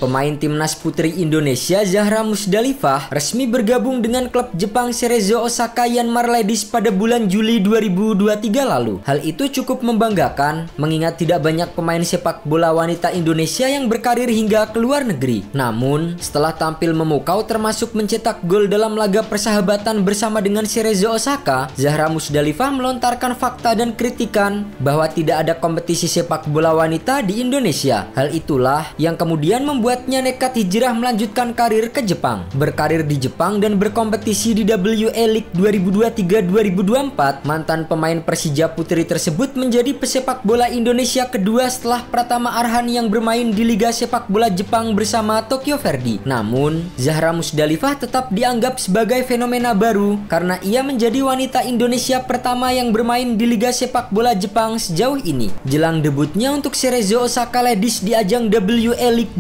Pemain timnas putri Indonesia Zahra Musdalifah resmi bergabung dengan klub Jepang Cerezo Osaka Yanmar Ladies pada bulan Juli 2023 lalu. Hal itu cukup membanggakan mengingat tidak banyak pemain sepak bola wanita Indonesia yang berkarir hingga ke luar negeri. Namun, setelah tampil memukau termasuk mencetak gol dalam laga persahabatan bersama dengan Cerezo Osaka, Zahra Musdalifah melontarkan fakta dan kritikan bahwa tidak ada kompetisi sepak bola wanita di Indonesia. Hal itulah yang kemudian membuatnya nekat hijrah melanjutkan karir ke Jepang. Berkarir di Jepang dan berkompetisi di WA League 2023-2024, mantan pemain Persija Putri tersebut menjadi pesepak bola Indonesia kedua setelah Pratama Arhan yang bermain di Liga Sepak Bola Jepang bersama Tokyo Verdy. Namun, Zahra Musdalifah tetap dianggap sebagai fenomena baru karena ia menjadi wanita Indonesia pertama yang bermain di Liga Sepak Bola Jepang sejauh ini. Jelang debutnya untuk Cerezo Osaka Ladies di ajang WA League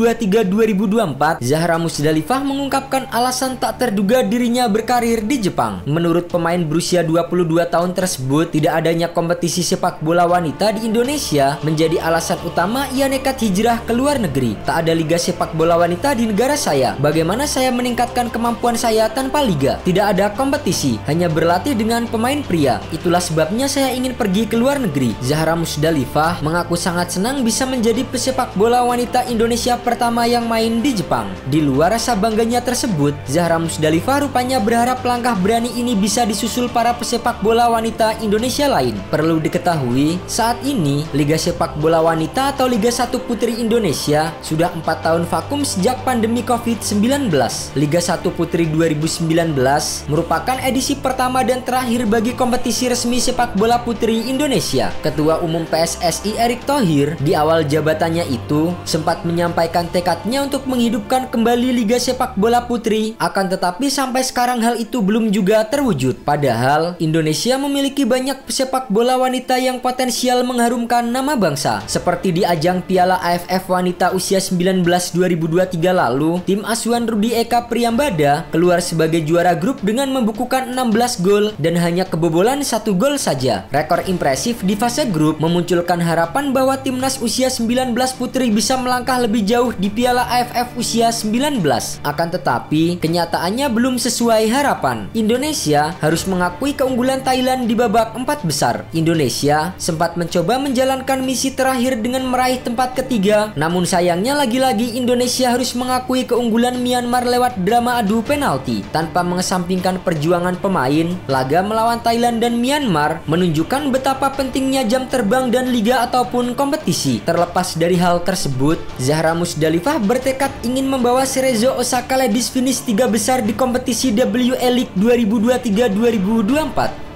2023-2024, Zahra Musdalifah mengungkapkan alasan tak terduga dirinya berkarir di Jepang. Menurut pemain berusia 22 tahun tersebut, tidak adanya kompetisi sepak bola wanita di Indonesia menjadi alasan utama ia nekat hijrah ke luar negeri. Tak ada liga sepak bola wanita di negara saya. Bagaimana saya meningkatkan kemampuan saya tanpa liga? Tidak ada kompetisi, hanya berlatih dengan pemain pria. Itulah sebabnya saya ingin pergi ke luar negeri. Zahra Musdalifah mengaku sangat senang bisa menjadi pesepak bola wanita Indonesia pertama yang main di Jepang. Di luar rasa bangganya tersebut, Zahra Musdalifah rupanya berharap langkah berani ini bisa disusul para pesepak bola wanita Indonesia lain. Perlu diketahui, saat ini Liga Sepak Bola Wanita atau Liga 1 Putri Indonesia sudah 4 tahun vakum sejak pandemi COVID-19. Liga 1 Putri 2019 merupakan edisi pertama dan terakhir bagi kompetisi resmi sepak bola putri Indonesia. Ketua Umum PSSI Erick Thohir di awal jabatannya itu sempat menyampaikan tekadnya untuk menghidupkan kembali Liga Sepak Bola Putri, akan tetapi sampai sekarang hal itu belum juga terwujud. Padahal Indonesia memiliki banyak pesepak bola wanita yang potensial mengharumkan nama bangsa. Seperti di ajang Piala AFF Wanita Usia 19 2023 lalu, tim asuhan Rudi Eka Priyambada keluar sebagai juara grup dengan membukukan 16 gol dan hanya kebobolan 1 gol saja. Rekor impresif di fase grup memunculkan harapan bahwa timnas usia 19 putri bisa melangkah lebih jauh di Piala AFF usia 19. Akan tetapi, kenyataannya belum sesuai harapan. Indonesia harus mengakui keunggulan Thailand di babak 4 besar. Indonesia sempat mencoba menjalankan misi terakhir dengan meraih tempat ketiga, namun sayangnya lagi-lagi Indonesia harus mengakui keunggulan Myanmar lewat drama adu penalti. Tanpa mengesampingkan perjuangan pemain, laga melawan Thailand dan Myanmar menunjukkan betapa pentingnya jam terbang dan liga ataupun kompetisi. Terlepas dari hal tersebut, Zahra Musdalifah bertekad ingin membawa Cerezo Osaka Ladies finish 3 besar di kompetisi WA League 2023-2024.